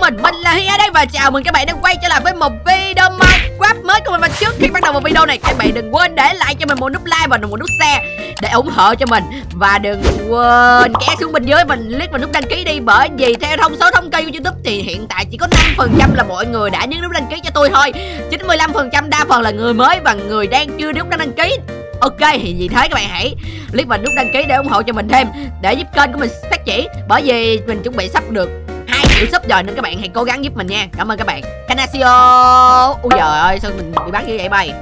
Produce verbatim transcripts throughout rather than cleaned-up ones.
rồi, mình là Hi ở đây và chào mừng các bạn đã quay trở lại với một video Minecraft mới của mình. Và trước khi bắt đầu vào video này, các bạn đừng quên để lại cho mình một nút like và một nút share để ủng hộ cho mình. Và đừng quên kéo xuống bên dưới mình click vào nút đăng ký đi, bởi vì theo thông số thống kê của YouTube thì hiện tại chỉ có năm phần trăm là mọi người đã nhấn nút đăng ký cho tôi thôi. chín mươi lăm phần trăm đa phần là người mới và người đang chưa nút đăng ký. Ok, thì vì thế các bạn hãy click vào nút đăng ký để ủng hộ cho mình thêm, để giúp kênh của mình phát triển, bởi vì mình chuẩn bị sắp được hai triệu sub rồi, nên các bạn hãy cố gắng giúp mình nha. Cảm ơn các bạn. Canasio. Ui giời ơi, sao mình bị bắn như vậy bay.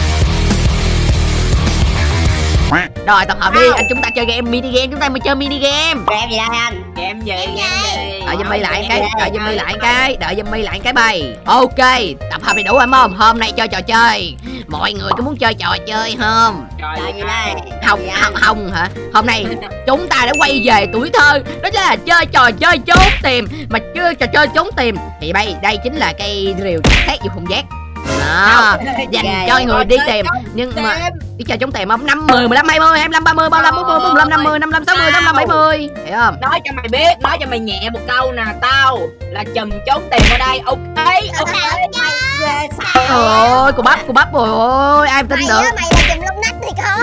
Rồi tập hợp đi, anh chúng ta chơi game mini game, chúng ta mới chơi mini game. Game gì đây anh? Game gì? Game gì? Đợi giùm mi lại cái, đợi giùm mi lại cái, đợi giùm mi lại cái bay. Ok, tập hợp đầy đủ em không? Hôm nay chơi trò chơi. Mọi người có muốn chơi trò chơi không? Trò gì đây? Không, không, không hả? Hôm nay chúng ta đã quay về tuổi thơ, đó chính là chơi trò chơi trốn tìm. Mà chơi trò chơi trốn tìm thì bay, đây chính là cây rìu xét vô không giác. Đó, dành cho người đi tìm. Nhưng mà đi chơi trốn tìm không? Năm, mười, mười lăm, hai mươi, hai mươi lăm, ba mươi, ba mươi lăm, bốn mươi, bốn mươi lăm, năm mươi, năm mươi lăm, sáu mươi, sáu mươi lăm, bảy mươi. Hiểu không? Nói cho mày biết, nói cho mày nhẹ một câu nè. Tao là chùm trốn tìm ở đây. Ok, ok. Mày ôi, cô bắp, cô bắp rồi ôi, ai tin được. Mày là chùm lông nách thì có.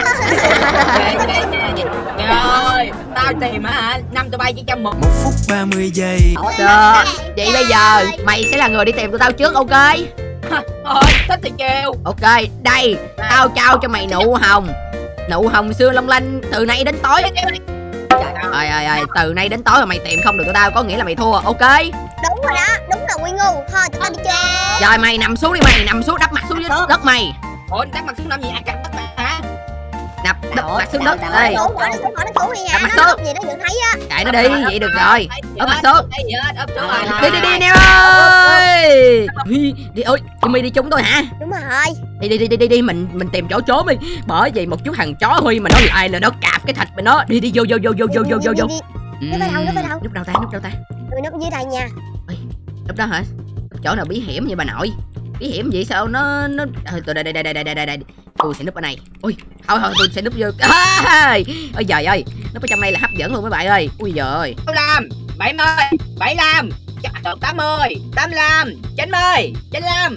Trời ơi, tao tìm hả? Năm tụi bay chỉ trong một phút ba mươi giây. Được, vậy bây giờ mày sẽ là người đi tìm tụi tao trước, ok? Thôi, thích thì kêu. Ok, đây, tao trao cho mày nụ hồng. Nụ hồng xưa long lanh từ nay đến tối. Ơi ơi ơi, từ nay đến tối mà mày tìm không được tụi tao có nghĩa là mày thua, ok? Đúng rồi đó, đúng là Nguyên ngu. Thôi tụi tao đi chơi. Rồi mày nằm xuống đi mày, nằm xuống đắp mặt xuống dưới đất mày. Ủa, đắp mặt xuống làm gì? Ai cắt đất mày hả? Đập đập mặt xuống đất đây. Đổ nó xuống, nó xuống đi nha. Đập mặt Nó xuống. gì nó vẫn thấy á. Chạy nó đi, vậy được rồi. Ấp mặt xuống. Đi đi đi nè ơi. Đi ơi, Jimmy đi chúng tôi hả? Đúng rồi. Đi đi đi đi đi đi mình mình tìm chỗ trốn đi. Bởi vì một chút thằng chó Huy mà nó lại là nó cạp cái thịt mình nó. Đi đi vô vô vô vô vô vô vô vô. Nó phải đâu, nó phải đâu? Núp đâu ta, núp đâu ta? Tụi nó dưới đây nha. Núp đó hả? Chỗ nào bí hiểm vậy bà nội? Bí hiểm vậy sao nó nó từ đây đây đây đây đây đây đây. Tôi sẽ núp ở này. Ui, thôi thôi tôi sẽ núp vô. Ôi trời ơi, núp ở trong đây là hấp dẫn luôn mấy bạn ơi. Ui giời ơi. Làm bảy mươi, bảy lăm, tám mươi, tám lăm, chín mươi, chín lăm.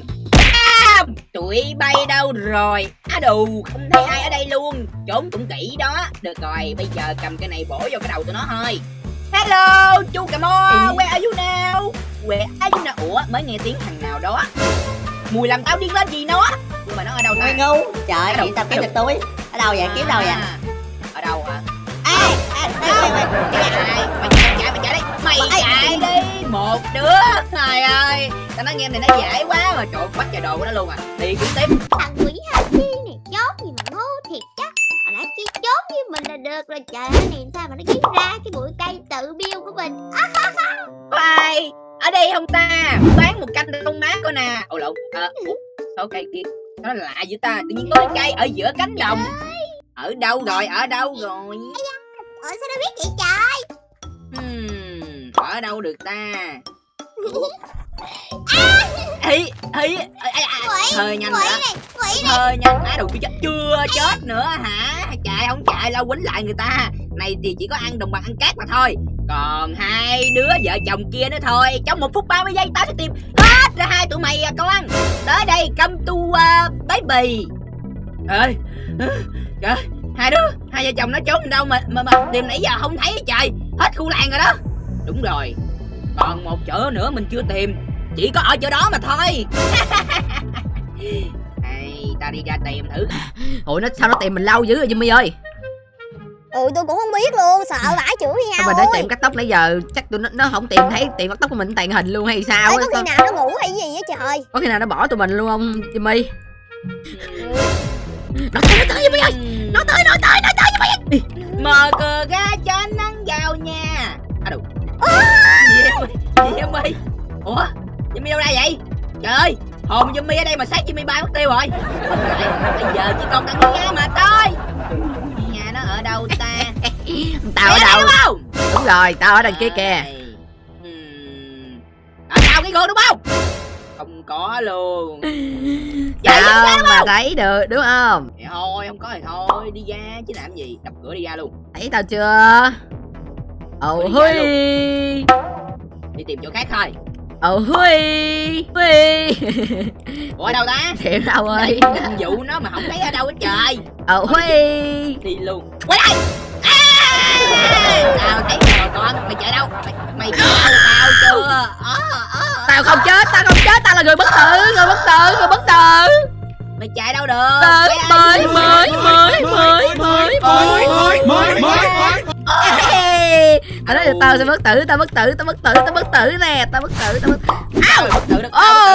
Tụi bay đâu rồi? Á đù, không thấy ai ở đây luôn. Trốn cũng kỹ đó. Được rồi, bây giờ cầm cái này bổ vô cái đầu tụi nó thôi. Hello, chú Cà Mo, where are you now? Where are you now? Ủa, mới nghe tiếng thằng nào đó. Mùi làm tao điên lên gì nó. Nhưng mà nó ở đâu ta? Ngu. Trời ơi, sao kiếm được túi? Ở đâu vậy? Kiếm đâu vậy? Ở đâu hả? Ê, ê, ê, mày chạy, mày chạy, mày chạy đi. Mày chạy đi. Một đứa. Trời ơi, tao nói game này nó dễ quá mà trộn bắt chờ đồ của nó luôn à. Đi kiếm tiếp. Thằng quỷ Hà Chi này chốt gì mà ngu thiệt chắc. Hồi nãy chỉ chốt với mình là được rồi. Trời ơi, này sao mà nó kiếm ra cái bụi cây tự biêu của mình. Ai? Ở đây không ta? Bán một canh đông mát coi nè. Ồ lộn. À, số cây kia nó lạ vậy ta, tự nhiên có cái cây ở giữa cánh đồng. Ở đâu rồi, ở đâu rồi? Ủa sao nó biết vậy trời? Hmm, ở đâu được ta? Ý, ý, hơi nhanh nữa. Hơi nhanh, á đầu chết chưa chết nữa hả? Chạy không chạy lao quýnh lại người ta. Này thì chỉ có ăn đồng bằng ăn cát mà thôi. Còn hai đứa vợ chồng kia nữa thôi. Trong một phút ba mươi giây tao sẽ tìm hết ra hai tụi mày à con. Tới đây come to uh, baby. Ê, trời, hai đứa, hai vợ chồng nó trốn đâu mà mà, mà tìm nãy giờ không thấy trời. Hết khu làng rồi đó. Đúng rồi. Còn một chỗ nữa mình chưa tìm. Chỉ có ở chỗ đó mà thôi. Hey, ta đi ra tìm thử. Ủa nó sao nó tìm mình lâu dữ rồi Jimmy ơi? Ừ tôi cũng không biết luôn, sợ vãi chửi nhau. Sao mình đã tìm cắt tóc nãy giờ chắc tụi nó, nó không tìm thấy tìm cắt tóc của mình tàn hình luôn hay sao? Ê, có khi nào nó ngủ hay gì á trời? Có khi nào nó bỏ tụi mình luôn không Jimmy? Nó tới, nó tới Jimmy ơi! Nó tới, nó tới, nó tới Jimmy! Mở cửa ra cho nắng vào nha. À đủ. Gì em ơi? Ủa? Jimmy đâu ra vậy? Trời ơi, hồn Jimmy ở đây mà xác Jimmy bay mất tiêu rồi. Bây giờ chỉ còn thằng Nha mà thôi. Nhà nó ở đâu ta? Tao ở đâu? Đúng không? Đúng rồi, tao ở đằng kia kìa. Ở đâu cái gương đúng không? Không có luôn. Sao mà thấy được đúng không? Thì thôi, không có thì thôi, đi ra chứ làm gì, đập cửa đi ra luôn. Thấy tao chưa? Ồ Huy. Đi tìm chỗ khác thôi. Ờ Huy Huy. Ủa ở đâu ta? Thiệu đâu ơi? Nhiệm vụ nó mà không thấy ở đâu hết trời. Ờ Huy. Đi luôn. Quay đây. Tao thấy rồi con. Mày chạy đâu? Mày, mày chạy đâu? Tao chưa. À, à, Tao không chết, tao không chết, tao là người bất tử, người bất tử, người bất tử. Mày chạy đâu được? Tới mới mới mới mới mới mới mới mới mới. Tao nói tao sẽ bất tử, tao bất tử, tao bất tử, tao bất tử nè, tao bất tử, tao bất tử. Áo, bất tử được.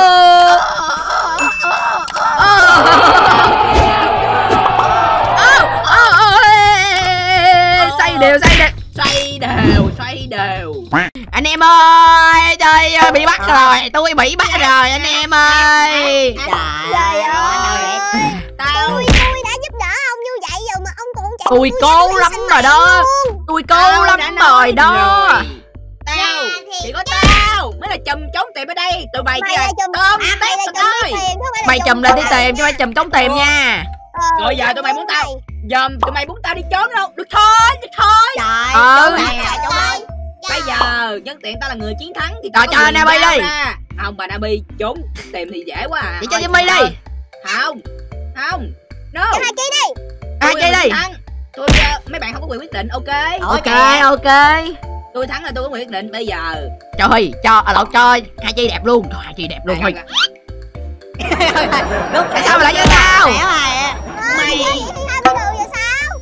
Xoay đều, xoay đều, xoay đều, xoay đều. Anh em ơi, trời ơi, bị bắt rồi, tôi bị bắt rồi anh em ơi. Trời ơi, tao tôi tôi đã giúp đỡ ông như vậy rồi mà ông còn chạy. Tôi cố lắm rồi đó, tôi cố lắm rồi đó. Tao, chỉ có tao mới là chùm trốn tìm ở đây. Tụi mày kia tôm tép ơi. Mày chùm là đi tìm chứ mày chùm trốn tìm nha. Rồi giờ tụi mày muốn tao dòm, tụi mày muốn tao đi trốn đâu? Được thôi, được thôi. Trời ừ. ơi. Bây giờ nhân tiện tao là người chiến thắng thì rồi cho Nabi đi. Không, bà Nabi trốn tìm thì dễ quá à. Vậy cho Jimmy đi. Không, không, no. Cho hai Chi đi. Hai Chi đi. Tôi mấy bạn không có quyền quyết định, ok? Ok, ok. Tôi thắng là tôi có quyền quyết định bây giờ. Trời, cho à, lộn cho hai Chi đẹp luôn, hai Chi đẹp luôn thôi. Tại sao mày lại với tao? Mày hai bị đừ vậy sao?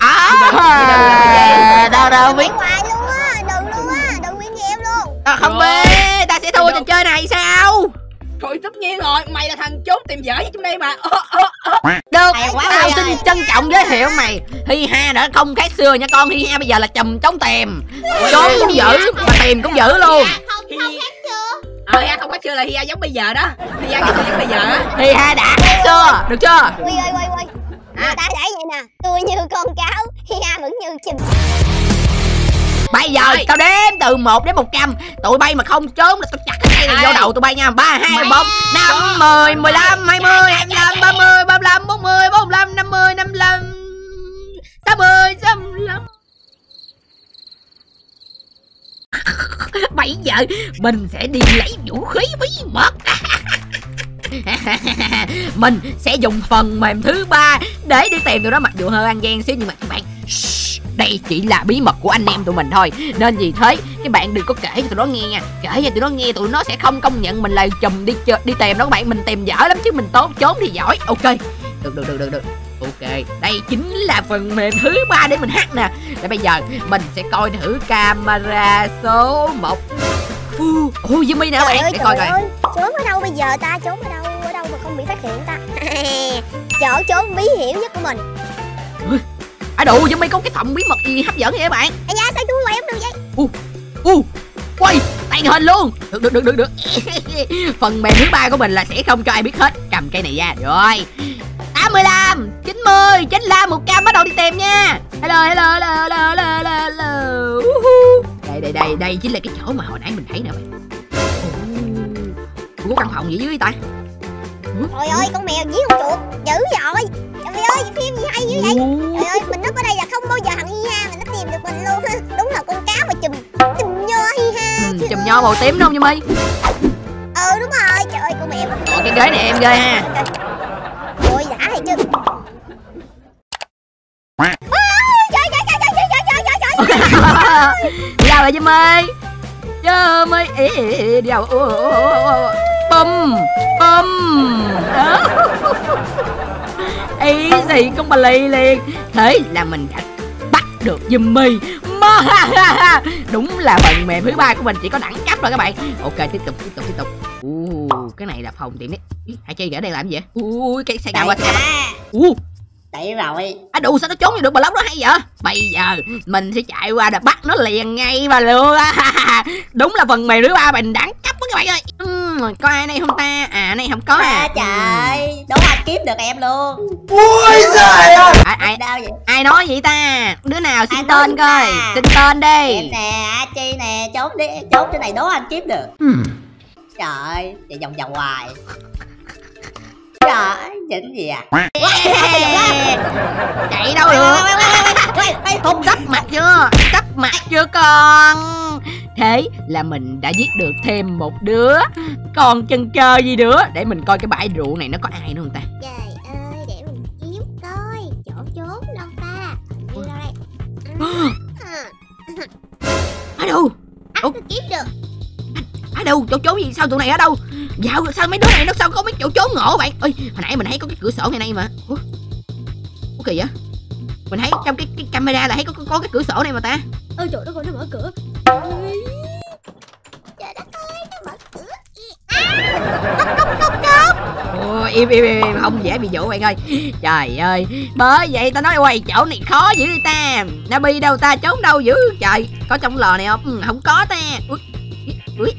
À, đâu đâu biết. Hoài luôn á, đừng luôn á, đừng quyên với em luôn. Tao không biết, ta sẽ thua trò chơi này sao? Thôi tất nhiên rồi, mày là thằng trốn tìm vợ với trong đây mà. Được, tao xin trân trọng giới thiệu mày. Hi Ha đã không khác xưa nha con. Hi Ha bây giờ là chùm trốn tìm, trốn cũng dữ mà tìm cũng dữ luôn. Không, không khác chưa? Ờ, Hi Ha không khác xưa là Hi Ha giống bây giờ đó. Hi Ha giống bây giờ á. Hi Ha đã khác xưa, được chưa? Quy ơi, quy quy. Người ta để vậy nè, tôi như con cáo, Hi Ha vẫn như chùm. Bây giờ tao đếm từ một đến một trăm. Tụi bay mà không trốn là tao chặt cái cây này vô đầu tụi bay nha. Ba, hai, bốn, năm, mười, mười lăm, hai mươi, hai mươi lăm, ba mươi, ba mươi lăm, bốn mươi, bốn mươi lăm, năm mươi, năm mươi lăm, sáu mươi, sáu mươi lăm. Bây giờ mình sẽ đi lấy vũ khí bí mật. Mình sẽ dùng phần mềm thứ ba để đi tìm tụi nó, mặc dù hơi ăn gian xíu nhưng mà các bạn, đây chỉ là bí mật của anh em tụi mình thôi, nên vì thế các bạn đừng có kể cho tụi nó nghe nha. Kể cho tụi nó nghe tụi nó sẽ không công nhận mình là chùm đi chơi, đi tìm đó các bạn. Mình tìm dở lắm chứ mình tốt trốn thì giỏi. Ok, được được được được được. Ok, đây chính là phần mềm thứ ba để mình hack nè. Để bây giờ mình sẽ coi thử camera số một. Ôi Jimmy nè các bạn, để coi coi. Trốn ở đâu bây giờ ta? Trốn ở đâu? Ở đâu mà không bị phát hiện ta? Chỗ trốn bí hiểm nhất của mình. À đủ, Jimmy có cái phòng bí mật gì hấp dẫn vậy các bạn? À dạ, sao chú quay không được vậy? U, u, quay, tàn hình luôn. Được được được được được. Phần mềm thứ ba của mình là sẽ không cho ai biết hết. Cầm cây này ra, rồi. tám mươi lăm, chín mươi, chín mươi lăm, một trăm, bắt đầu đi tìm nha. Hello, hello, hello, hello, hello, hello. Đây, đây, đây, đây chính là cái chỗ mà hồi nãy mình thấy nè bạn. Ủa, căn phòng gì dưới ta? Trời ơi, con mèo dí con chuột, dữ rồi. Trời ơi, phim gì hay dữ vậy? Trời ơi, mình núp ở đây là không bao giờ thằng Hi Ha mà nó tìm được mình luôn ha. Đúng là con cá mà chùm, chùm nho Hi Ha. Ừ, chùm nho màu tím đúng không Jimmy? Ừ đúng rồi, trời ơi con mèo. Ủa, cái ghế này em ghê ha. Ôi đã thì chứ. Đi đâu vậy Jimmy? Jimmy, đi đâu? Bum, bum. Ý gì con bà lì liền. Thế là mình đã bắt được Jimmy. Đúng là phần mềm thứ ba của mình chỉ có đẳng cấp rồi các bạn. Ok, tiếp tục tiếp tục tiếp tục. Uh, cái này là phòng tiệm đấy. Hai Chi ở đây làm gì vậy? Ui, cái xe qua xe qua. Uh. Đấy rồi. À đủ, sao nó trốn vô được block đó hay vậy? Bây giờ mình sẽ chạy qua để bắt nó liền ngay mà luôn. Đúng là phần mềm thứ ba mình đẳng cấp đó các bạn ơi. Uhm, có ai đây không ta? À này không có à. À trời, đố anh kiếm được em luôn. Ui giời ơi. Ai ai, Đâu vậy? ai nói vậy ta? Đứa nào xin Ai tên coi. ta? Xin tên đi. Em nè, A Chi nè, trốn đi, trốn cái này đố anh kiếm được. Hmm. Trời ơi, chạy vòng vòng hoài. Trời ơi, chỉnh gì à? Chạy đâu được. Không sắp mặt chưa? Sắp mặt chưa con? Thế là mình đã giết được thêm một đứa. Còn chần chờ gì nữa? Để mình coi cái bãi rượu này nó có ai nữa không ta? Trời ơi, để mình kiếm coi chỗ trốn đâu ta. Đi đâu đây? Ở đâu? Ủa? Kiếm được. Ở đâu? Chỗ trốn gì? Sao tụi này ở đâu? Dạo sao mấy đứa này nó sao có mấy chỗ trốn ngộ vậy? Ơi, hồi nãy mình thấy có cái cửa sổ này này mà. Ủa? Ủa kỳ vậy? Mình thấy trong cái, cái camera là thấy có, có có cái cửa sổ này mà ta. Ôi trời đất ơi, nó mở cửa. Trời đất ơi, nó mở cửa. À, cốc cốc cốc. Ôi, im, im im im không dễ bị dụ bạn ơi. Trời ơi, bởi vậy tao nói quay chỗ này khó dữ đi ta. Nabi đâu ta, trốn đâu dữ trời. Có trong lò này không? Ừ, không có ta. Ui, ui.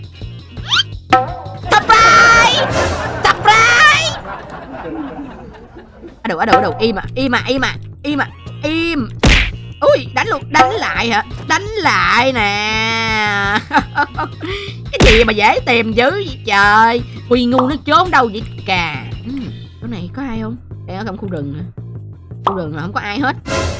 Surprise! Surprise! Ở đâu, ở đâu, ở đâu, im à, im à, im à, im à, im. Ui, đánh luôn, đánh lại hả? Đánh lại nè. Cái gì mà dễ tìm dữ vậy trời. Huy ngu nó trốn đâu vậy cà. Ừ, chỗ này có ai không? Đây ở trong khu rừng hả? Khu rừng là không có ai hết.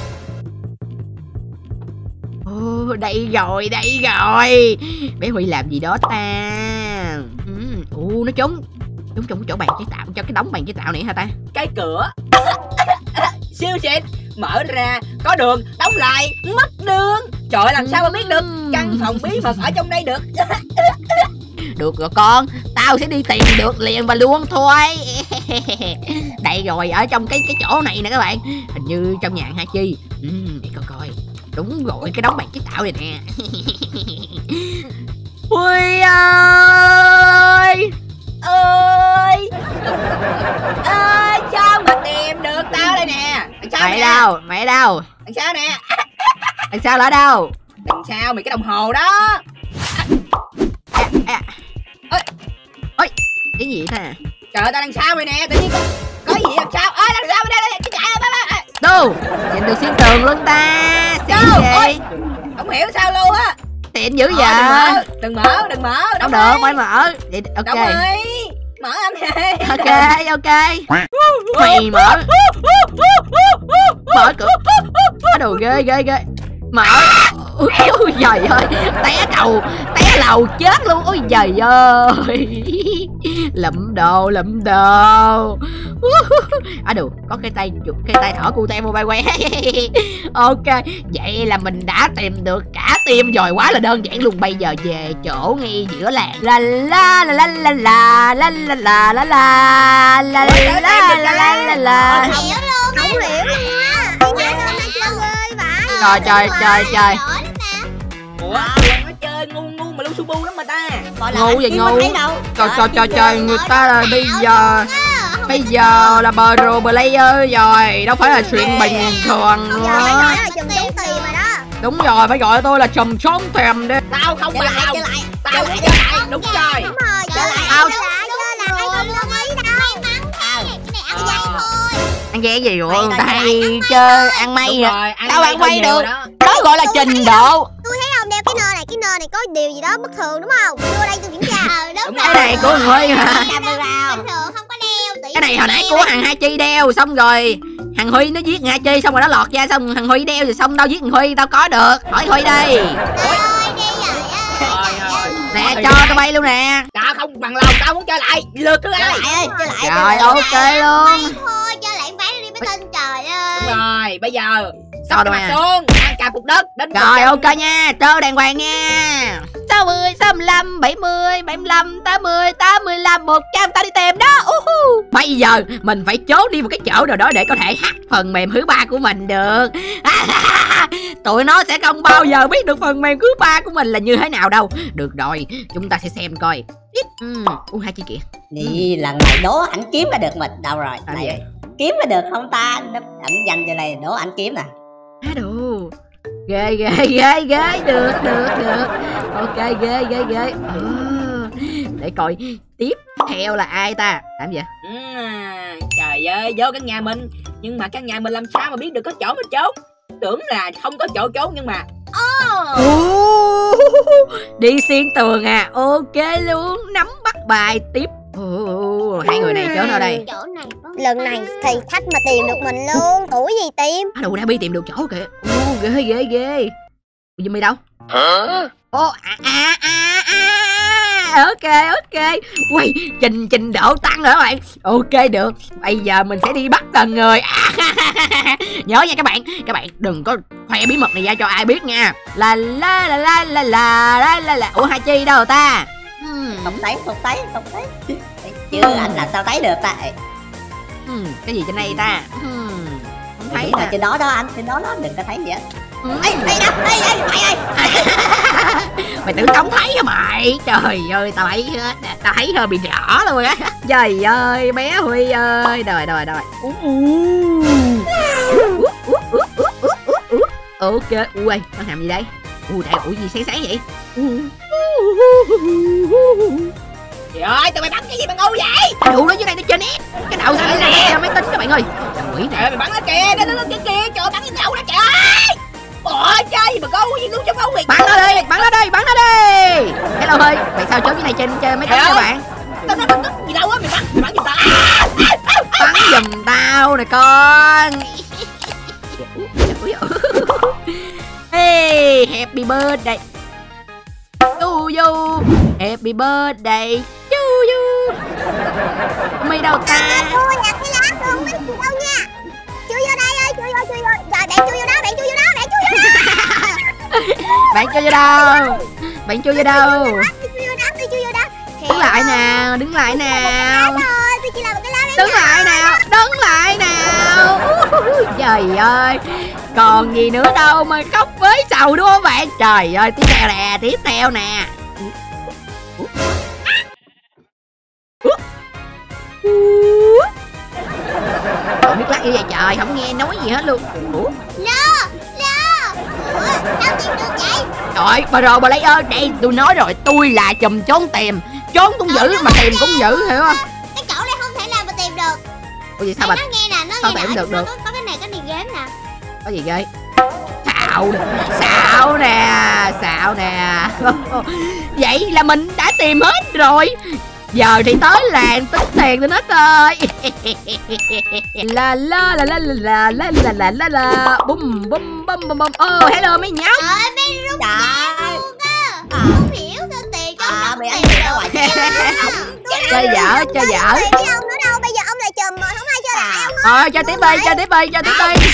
Ồ, đây rồi, đây rồi. Bé Huy làm gì đó ta? Ồ, ừ, nó trốn trốn trong cái chỗ bàn chế tạo, cho cái đống bàn chế tạo này hả ta? Cái cửa siêu xịn mở ra có đường, đóng lại mất đường. Trời ơi, làm sao mà biết được căn phòng bí mật ở trong đây được. Được rồi con, tao sẽ đi tìm được liền và luôn thôi. Đây rồi, ở trong cái cái chỗ này nè các bạn. Hình như trong nhà Ha Chi. Ừ, để coi coi. Đúng rồi, cái đống bàn chế tạo này nè. Huy ơi ơi ơi, sao mà tìm được tao đây nè? Sao mày nè? đâu, mày đâu? Đằng sau nè. Đằng sau là ở đâu? Đằng sau mày cái đồng hồ đó. À, à. Ôi, ôi, cái gì ta? trời ơi, tao đằng sau mày nè, tự nhiên có, có gì đằng sau? Ơi, đằng sau mày đây, cái chạy ơi. Đâu? Nhìn được xuyên tường luôn ta. Xịn vậy? Không hiểu sao luôn á. Tiện dữ vậy? Đừng mở, đừng mở, không được, phải mở. Vậy ok. Đồng ý. Mở âm này. Ok, ok. Mày mở. Mở cửa. Ở đồ ghê ghê ghê. Mở. Ôi trời ơi, té đầu, té lầu chết luôn. Ôi trời ơi. Lụm đồ, lụm đồ. À đủ, có cái tay cái tay thỏ cute mobile quay. Ok, vậy là mình đã tìm được cả team rồi, quá là đơn giản luôn. Bây giờ về chỗ ngay giữa làng. La la la la la la la la la la la la la la la la la. Không hiểu luôn, không hiểu luôn á. Trời trời trời trời. Ủa, nó chơi ngu ngu mà lu su bu lắm mà ta. Ngu vậy ngu. Trời trời trời trời, người ta là bây giờ bây giờ là pro player rồi, đâu phải là chuyện bình thường nữa. Đúng rồi, phải gọi tôi là chùm trốn tìm đi. Tao không bao. Tao lại đúng rồi. Đúng rồi, trở lại. Tao trở lại, trở lại, không đồng ý đâu. Cái này ăn dây thôi. Ăn dây gì rồi? Ta hay chơi ăn may rồi. Tao ăn may được. Đó gọi là trình độ. Tôi thấy ông đeo cái nơ này, cái nơ này có điều gì đó bất thường đúng không? Đưa đây tôi kiểm tra. Đúng rồi. Cái này của Huy hả? Bình thường không có đeo. Cái này hồi nãy của thằng Ha Chi đeo xong rồi thằng Huy nó giết Ha Chi xong rồi nó lọt ra, xong thằng Huy đeo rồi xong đâu giết thằng Huy, tao có được. Hỏi Huy đi. Nè, cho tao bay luôn nè. Tao không bằng lòng, tao muốn chơi lại. Lượt cứ ai. Rồi ok luôn. Thôi chơi lại ván đi mới tin, trời ơi. Đúng rồi, bây giờ Sao sắp mặt xuống, ăn cà phục đất đến. Rồi ok nha, trơ đàng hoàng nha. Sáu mươi, sáu mươi lăm, bảy mươi, bảy mươi lăm, tám mươi, tám mươi lăm, một trăm, tao đi tìm đó. uh-huh. Bây giờ mình phải trốn đi một cái chỗ nào đó để có thể hack phần mềm thứ ba của mình được. Tụi nó sẽ không bao giờ biết được phần mềm thứ ba của mình là như thế nào đâu. Được rồi, chúng ta sẽ xem coi. Uhm, uống hai chi kìa. Đi lần này đố ảnh kiếm ra được mình đâu rồi. À, này, vậy? Kiếm ra được không ta? Ảnh dành cho này đố ảnh kiếm nè. Á đồ. Ghê ghê ghê ghê, được được được. Ok, ghê ghê ghê. À, để coi tiếp theo là ai ta. Làm gì vậy? À, trời ơi, vô căn nhà mình. Nhưng mà căn nhà mình làm sao mà biết được có chỗ mà trốn. Tưởng là không có chỗ trốn nhưng mà oh. Đi xuyên tường à. Ok luôn, nắm bắt bài tiếp. Oh, hai người này trốn ở đây. Chỗ này có lần này thì Thách mà tìm được mình luôn. Tuổi gì tìm? À, đâu Dabi tìm được chỗ kìa. Ô, ghê ghê ghê. Jimmy đâu? Hả? Ô, à, à, à, à. Ok, ok. Quay, trình trình độ tăng rồi các bạn. Ok được. Bây giờ mình sẽ đi bắt từng người. À, nhớ nha các bạn. Các bạn đừng có khoe bí mật này ra cho ai biết nha. La la la la la la la la la. Ủa Hai Chi đâu rồi ta? Hmm. Không thấy, không thấy, không thấy. Chứ ừ. Anh làm sao thấy được ta? Ừ, cái gì trên đây ta? Ừ, không thấy. Đúng rồi, trên đó đó anh, trên đó đó, đừng có thấy gì hết. Ừ. Ê, đây đâu, đây, đây, mày ơi. Mày tưởng không thấy hả mày? Trời ơi, tao thấy hết, tao thấy hơi bị rõ luôn á. Trời ơi, bé Huy ơi, đời đời đời. Ok, ui, con làm gì đây? Ui, đây, ủa gì sáng sáng vậy? Trời ơi, tụi mày bắn cái gì mà ngu vậy? Đủ nó dưới đây nó trên nét. Cái đầu sao nó nè, máy tính các bạn ơi. Quỷ này. Mày bắn nó kìa, nó nó kìa kìa, trời bắn cái đầu đó trời ơi. Ủa chơi gì mà ngu gì luôn trong không việc. Bắn nó đi, bắn nó đi, bắn nó đi. Hello Huy, tại sao chớp dưới này trên trên máy tính các bạn? Tao nó bắn gì đâu á, mày bắn, mày bắn giùm tao. Bắn giùm tao nè con. Hey, happy birthday to you. Happy birthday to you. Mày đâu ta? Tôi nhặt cái lá luôn, mấy chị đâu nha. Chui vô đây ơi, chui vô, chui vô. Rồi bạn chui vô đó, bạn chui vô đó, bạn chui vô đó. Bạn chui vô đâu? Bạn chui vô đâu? Tôi chui vô đó, tôi chui vô đó. Đứng lại nào, đứng lại nào. Tôi chỉ làm một cái lá. Đứng lại nào, đứng lại nào. Trời ơi, còn gì nữa đâu mà khóc với sầu đúng không bạn? Trời ơi, tiếp theo nè, tiếp theo nè. Không biết lắc như vậy trời, không nghe nói gì hết luôn. Ủa? Lơ, lơ. Ủa, sao tìm được vậy? Trời, bà rồi bà lấy ơi, đây tôi nói rồi, tôi là chùm trốn tìm. Trốn cũng giữ mà tìm cũng giữ, hiểu không? Cái chỗ này không thể nào mà tìm được. Ủa gì sao bà? Nó nghe nè, nó sao nghe tìm được được? Có, có cái này, có này game nè. Có gì ghê? Xạo nè, xạo nè, xạo nè. Vậy là mình đã tìm hết rồi. Giờ thì tới làng tính tiền tôi hết rồi. La la la la la la la la la la bum bum bum bum bum. Oh hello mấy nhóc. Trời ơi mấy rút ra luôn á. Không hiểu sao tiền cho ông mày ăn tiền gì đâu rồi. Chơi dở, chơi dở. Cái ông nữa đâu, bây giờ ông lại chùm rồi, không ai chơi lại ông. Thôi cho tiếp đi, cho tiếp đi, cho tiếp đi.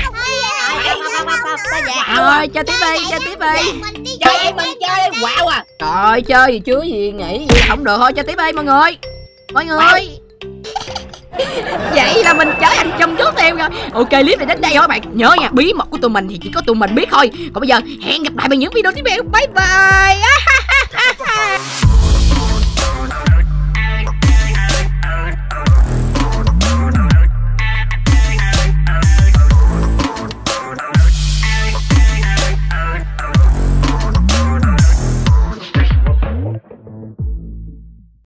Rồi cho tiếp đi, cho tiếp đi. Chơi em mình chơi quạo à. Trời chơi gì chưa gì nghĩ gì không được thôi, cho tiếp đi mọi người. Mọi người. Vậy là mình trở thành chùm trốn tìm rồi. Ok clip này đến đây thôi các bạn. Nhớ nha, bí mật của tụi mình thì chỉ có tụi mình biết thôi. Còn bây giờ hẹn gặp lại vào những video tiếp theo. Bye bye.